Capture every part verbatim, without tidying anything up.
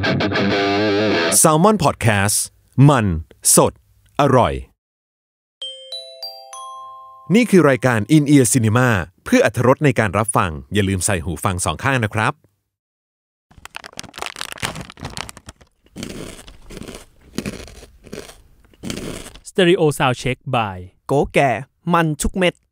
Salmon Podcast มันสดอร่อยนี่คือรายการ In Ear Cinema เพื่ออรรถรสในการรับฟังอย่าลืมใส่หูฟังสองข้างนะครับ Stereo Sound Check by โกแก่มันทุกเม็ด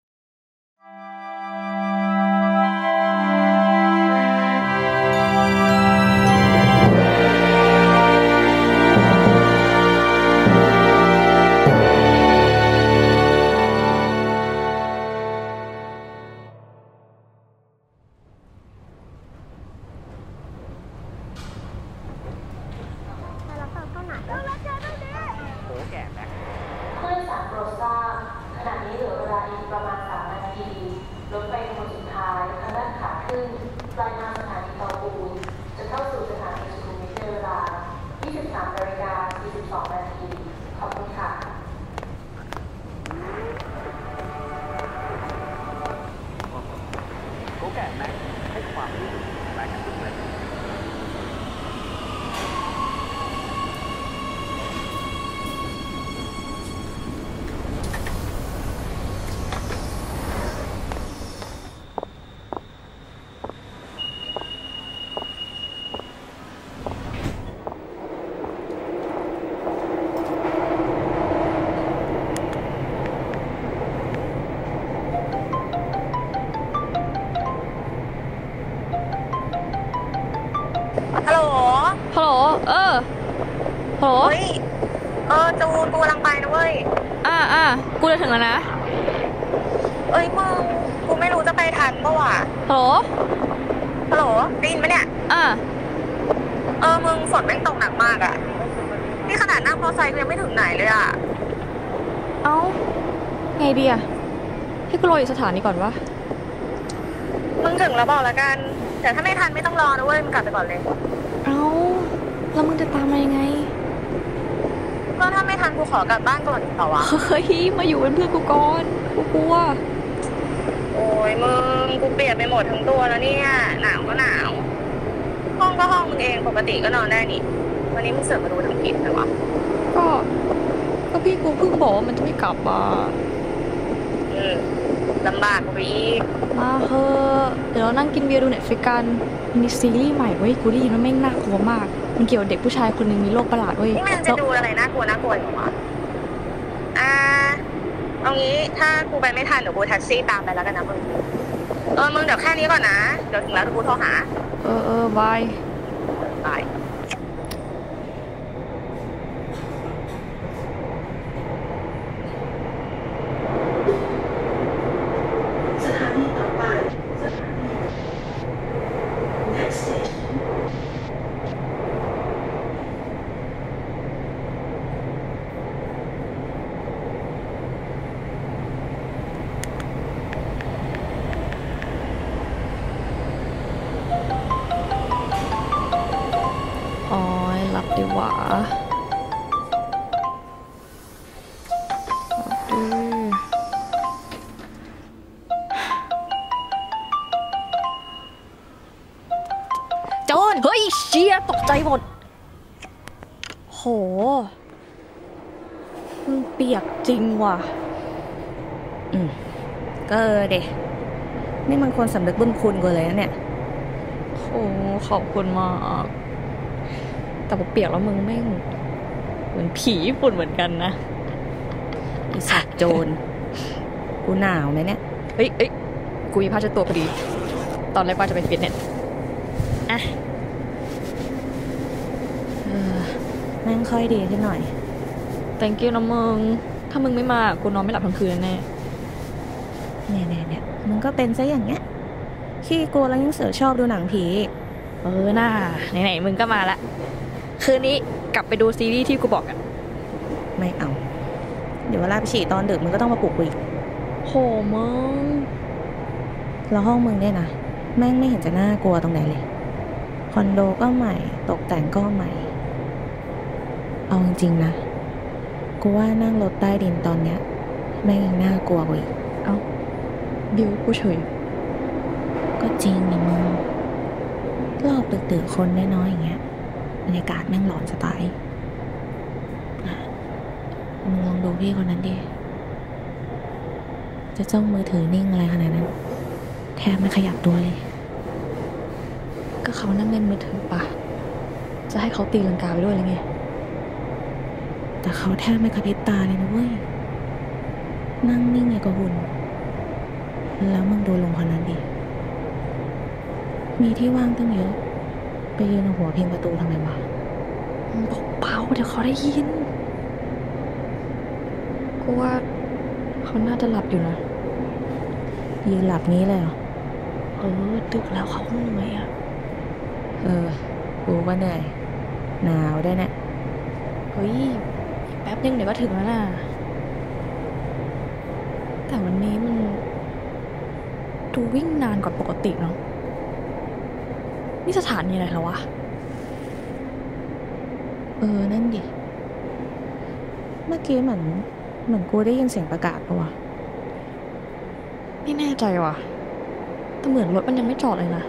ฮัลโหลฮัลโหลเออฮัลโหลเฮ้ยเออจูนกูกำลังไปนะเว้ยอ่าอ่ากูจะถึงแล้วนะเอ้ยมึงกูไม่รู้จะไปทันปะวะฮัลโหลฮัลโหลได้ยินไหมเนี่ยอ่าเออมึงฝนแม่งตกหนักมากอ่ะนี่ขนาดนั่งมอเตอร์ไซค์กูยังไม่ถึงไหนเลยอ่ะเอ้าไงดีอ่ะให้กูรออยู่สถานีก่อนวะมึงถึงแล้วบอกแล้วกันแต่ถ้าไม่ทันไม่ต้องรอนะเว้ยมึงกลับไปก่อนเลยเอ้าแล้วมึงจะตามมายังไงก็ถ้าไม่ทันกูขอกลับบ้านก่อนต่อวะเฮ้ยมาอยู่เป็นเพื่อนกูก่อนกูกลัวโอ้ยมึงกูเปียกไปหมดทั้งตัวแล้วเนี่ยหนาวก็หนาวห้องก็ห้องมึงเองปกติก็นอนได้นี่วันนี้มึงเสือกมาดูทางผิดเลยวะก็ก็พี่กูเพิ่งบอกว่ามันจะไม่กลับอ่ะอืมลำบากกูไปอีกมาเถอะเดี๋ยวเรานั่งกินเบียร์ดูเน็ตฟลิกกันมีซีรีส์ใหม่เว้ยกูได้ยินว่าแม่งน่ากลัวมากมันเกี่ยวกับเด็กผู้ชายคนนึงมีโรคประหลาดเว้ยนี่มันจะดูอะไรน่ากลัวน่ากลัวอยู่วะอ่าเอางี้ถ้ากูไปไม่ทันเดี๋ยวกูแท็กซี่ตามไปแล้วกันนะมึงเออมึงเดี๋ยวแค่นี้ก่อนนะเดี๋ยวถึงแล้วกูโทรหาเออเออบายบายหลับดีกว่าโจนเฮ้ยเชี่ยตกใจหมดโหมึงเปียกจริงว่ะอืมก็เดะนี่มันคนสำนึกบุญคุณกูเลยนะเนี่ยโหขอบคุณมากแต่กูเปียกแล้วมึงแม่งเหมือนผีญี่ปุ่นเหมือนกันนะอีสัตว์โจรกูหนาวไหมเนี่ยเอ้ยเอ้ยกูมีผ้าเช็ดตัวพอดีตอนแรกว่าจะไปฟิตเนสอ่ะเออแม่งค่อยดีขึ้นหน่อย thank you นะมึงถ้ามึงไม่มากูนอนไม่หลับทั้งคืนแน่เนี่ยเนี่ยเนี่ยมึงก็เป็นซะอย่างเงี้ยขี้กลัวแล้วยังเสือชอบดูหนังผีเออน่าไหนๆมึงก็มาละคืนนี้กลับไปดูซีรีส์ที่กูบอกกันไม่เอาเดี๋ยวเวลาไปฉี่ตอนดึกมึงก็ต้องมาปลุกกูอีกโหมึงแล้วห้องมึงเนี่ยนะแม่งไม่เห็นจะน่ากลัวตรงไหนเลยคอนโดก็ใหม่ตกแต่งก็ใหม่เอาจริงๆนะกูว่านั่งรถใต้ดินตอนเนี้ยแม่งยังน่ากลัวกว่าอีกเอ้าบิวกูเฉยก็จริงนี่มึงรอบตึกๆคนน้อยๆอย่างเงี้ยรยากาศแม่งหลอนจะตายมึงลองดูพี่คนนั้นดิจะจ้องมือถือนิ่งอะไรขนาดนั้นแทบไม่ขยับตัวเลยก็เขานั่งเล่นมือถือปะจะให้เขาตีลังกาไปด้วยเลยไงแต่เขาแทบไม่กระพริบตาเลยนะเว้ยนั่งนิ่งอย่างกับหุ่นแล้วมึงดูลงคนนั้นดิมีที่ว่างตั้งเยอะไปยืนเอาหัวพิงประตูทำไมวะเบาๆเดี๋ยวเขาได้ยินกูว่าเขาน่าจะหลับอยู่นะยืนหลับนี้เลยเหรอเออดึกแล้วเขาคงเหนื่อยอ่ะเออกูว่าเหนื่อยหนาวด้วยเนี่ยเฮ้ยแป๊บนึงเดี๋ยวก็ถึงแล้วนะแต่วันนี้มันดูวิ่งนานกว่าปกติเนาะนี่สถานีอะไรแล้ววะเออนั่นดิเมื่อกี้เหมือนเหมือนกูได้ยินเสียงประกาศปะวะไม่แน่ใจว่ะแต่เหมือนรถมันยังไม่จอดเลยนะ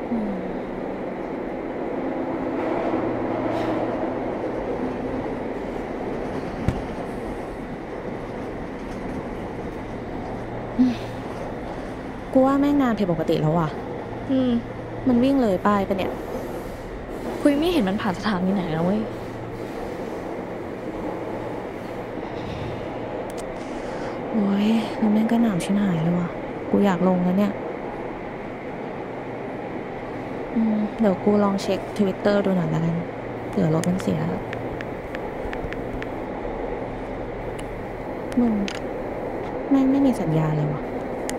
กูว่าแม่งนานผิดปกติแล้วว่ะอืมมันวิ่งเลยป้ายปะเนี่ยคุยไม่เห็นมันผ่านสถานีไหนแล้วเว้ยโอ้ยแล้วแม่งก็หนาวชิบหายเลยว่ะกูอยากลงแล้วเนี่ยอืมเดี๋ยวกูลองเช็ค Twitter ดูหน่อยแล้วกันเผื่อรถมันเสียมึงแม่งไม่มีสัญญาณเลยว่ะ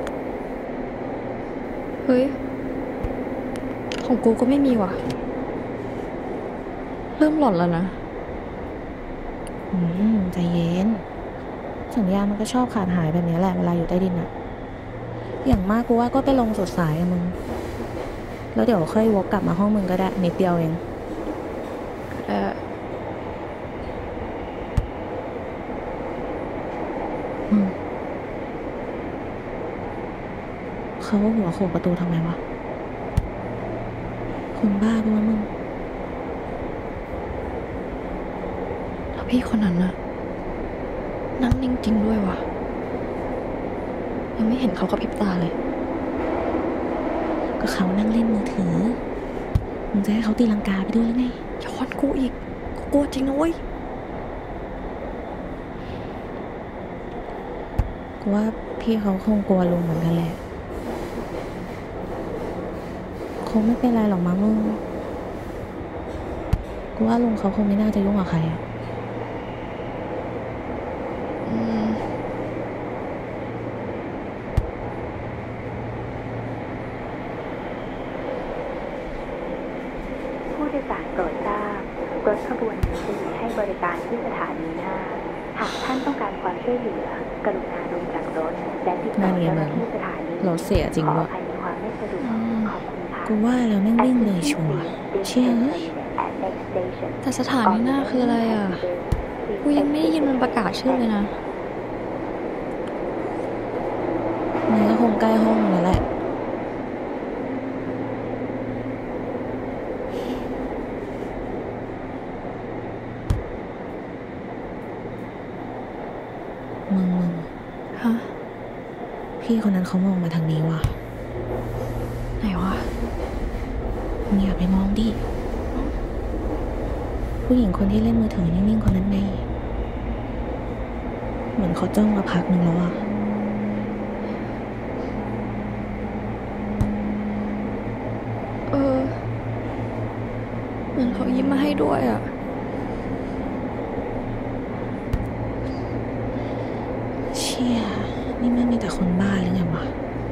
เฮ้ยของกูก็ไม่มีว่ะเริ่มหลอนแล้วนะอืมใจเย็นสัญญาณมันก็ชอบขาดหายแบบนี้แหละเวลาอยู่ใต้ดินอะอย่างมากกูว่าก็ไปลงสุดสายอะมึงแล้วเดี๋ยวค่อยวกกลับมาห้องมึงก็ได้นิดเดียวเองเออเขาหัวโขกประตูทำไมวะคนบ้าปะวะมึงแล้วพี่คนนั้นน่ะนั่งนิ่งจริงด้วยวะยังไม่เห็นเขากระพริบตาเลยก็เขานั่งเล่นมือถือมึงจะให้เขาตีลังกาไปด้วยหรือไงย้อนกูอีกกูกลัวจริงนะเว้ยกูว่าพี่เขาคงกลัวลุงเหมือนกันแหละคงไม่เป็นไรหรอกมั้งมึงกูว่าลุงเขาคงไม่น่าจะยุ่งกับใครอะผู้โดยสารโปรดทราบรถขบวนนี้ให้บริการที่สถานีหน้าหากท่านต้องการความช่วยเหลือกรุณาลงจากรถและติดต่อเจ้าหน้าที่สถานีรถเสียจริงวะกูว่าแล้วแม่งวิ่งเลยชัวร์เชี่ยแต่สถานีหน้าคืออะไรอ่ะกูยังไม่ได้ยินมันประกาศชื่อเลยนะมันก็คงใกล้ห้องแล้วแหละมึงมึงฮะพี่คนนั้นเขามองมาทางนี้ว่ะไหนวะมึงอย่าไปมองดิผู้หญิงคนที่เล่นมือถือนิ่งๆคนนั้นไงเหมือนเขาจ้องมาพักหนึ่งแล้วอ่ะเออเหมือนเขายิ้มมาให้ด้วยอ่ะเชี่ยนี่มันมีแต่คนบ้าหรือไงวะ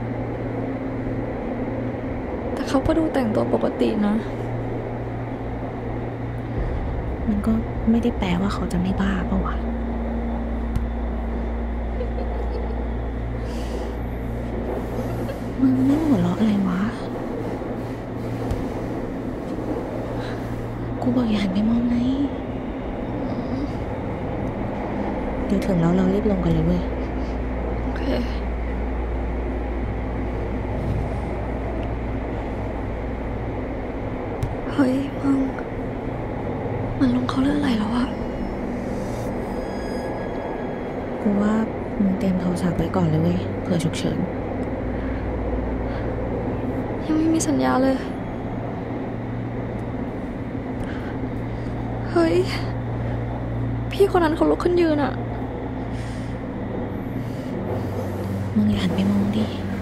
แต่เขาก็ดูแต่งตัวปกตินะมันก็ไม่ได้แปลว่าเขาจะไม่บ้าปะวะมึงไม่หัวเราะอะไรวะกูบอกอย่าหันไปมองไงเดี๋ยวถึงแล้วเรารีบลงกันเลยเว้ยโอเคเฮ้ยมึงมันลุงเขาเรื่องอะไรแล้วอะกูว่ามึงเตรียมโทรศัพท์ไว้ก่อนเลยเว้ยเผื่อฉุกเฉินยังไม่มีสัญญาเลยเฮ้ยพี่คนนั้นเขาลุกขึ้นยืนอะมึงอย่าหันไปมองดิ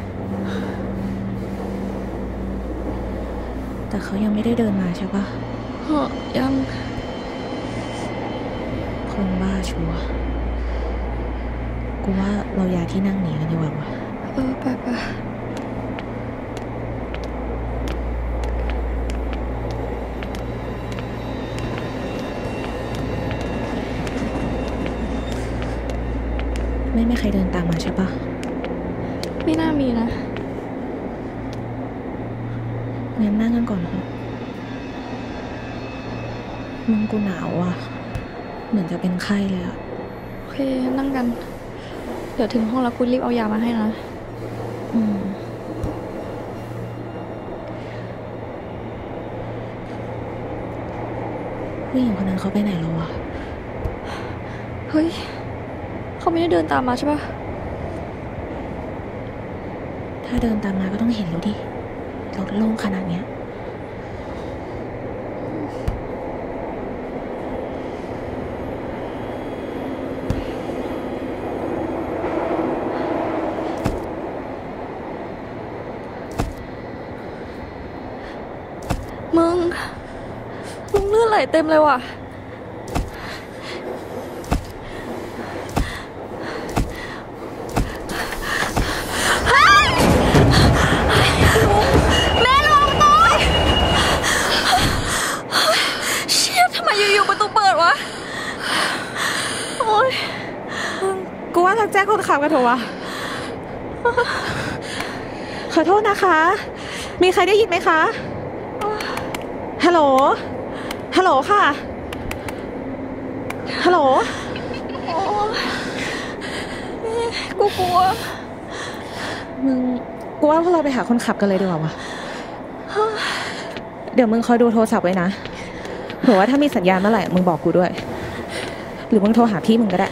แต่เขายังไม่ได้เดินมาใช่ปะเฮ้ยยังคนบ้าชัวร์กูว่าเราย้ายที่นั่งหนีกันดีกว่าวะเออไปไปไม่มีใครเดินตามมาใช่ปะไม่น่ามีนะงั้นนั่งกันก่อนเถอะมึงกูหนาวอ่ะเหมือนจะเป็นไข้เลยอ่ะโอเคนั่งกันเดี๋ยวถึงห้องแล้วกูรีบเอายามาให้นะอืมผู้หญิงคนนั้นเขาไปไหนแล้ววะเฮ้ยเขาไม่ได้เดินตามมาใช่ปะถ้าเดินตามมาก็ต้องเห็นแล้วดิรถโล่งขนาดเนี้ยมึงมึงเลือดไหลเต็มเลยว่ะแม่ลงตัวเชี่ยทำไมอยู่ๆประตูเปิดวะโอ๊ยกูว่าทักแจ้งคนขับกันเถอะวะขอโทษนะคะมีใครได้ยินไหมคะฮัลโหลฮัลโหลค่ะฮัลโหลกูกลัวมึงกูว่าพวกเราไปหาคนขับกันเลยดีกว่าวะเดี๋ยวมึงคอยดูโทรศัพท์ไว้นะเผื่อว่าถ้ามีสัญญาณเมื่อไหร่มึงบอกกูด้วยหรือมึงโทรหาพี่มึงก็ได้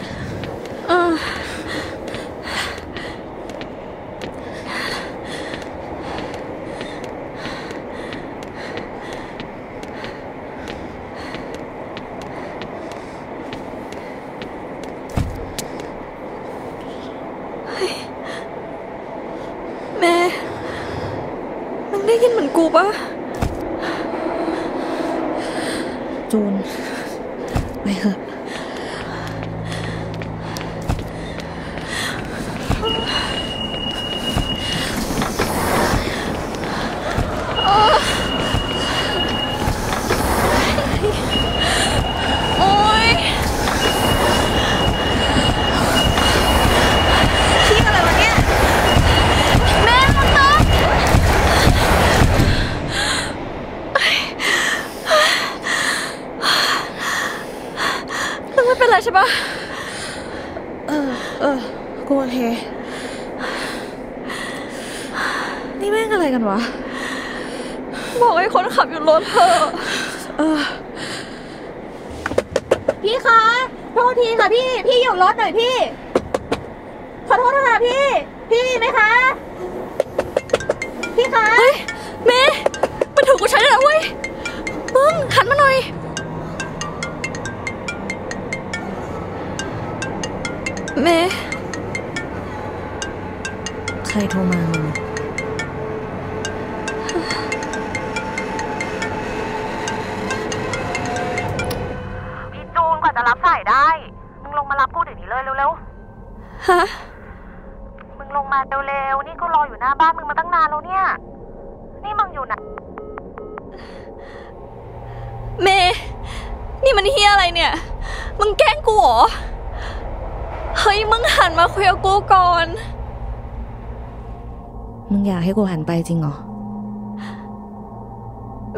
แม่มึงได้ยินเหมือนกูปะจูนไปเถอะใช่ปะเออเออกูโอเคนี่แม่งอะไรกันวะบอกให้คนขับอยู่รถเถอะเออพี่คะโทษทีค่ะพี่พี่อยู่รถหน่อยพี่ขอโทษค่ะพี่พี่ไหมคะพี่คะเฮ้ยเมย์มันถูกกูใช้แล้วเว้ยมึงหันมาหน่อยเมย์ใครโทรมามึงพี่จูนกว่าจะรับสายได้มึงลงมารับกูเดี๋ยวนี้เลยเร็วๆฮะมึงลงมาเร็วๆนี่กูรออยู่หน้าบ้านมึงมาตั้งนานแล้วเนี่ยนี่มึงอยู่ไหนเมย์นี่มันเฮียอะไรเนี่ยมึงแกล้งกูเหรอเฮ้ยมึงหันมาคุยกับกูก่อนมึงอยากให้กูหันไปจริงเหรอแม่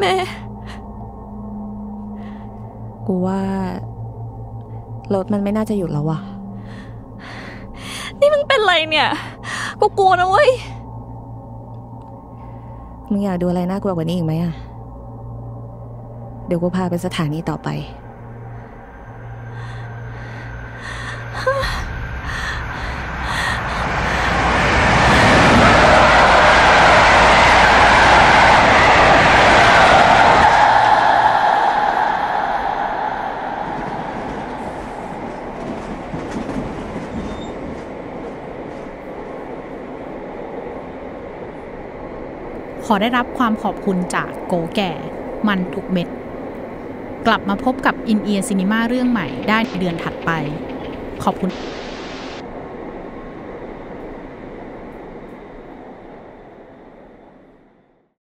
กูว่ารถมันไม่น่าจะหยุดแล้วว่ะนี่มึงเป็นไรเนี่ยกูกลัวนะเว้ยมึงอยากดูอะไรน่ากลัวกว่านี้อีกไหมอะเดี๋ยวกูพาไปสถานีต่อไปขอได้รับความขอบคุณจากโกแก่มันทุกเม็ดกลับมาพบกับ In Ear Cinema เรื่องใหม่ได้เดือนถัดไปขอบคุณ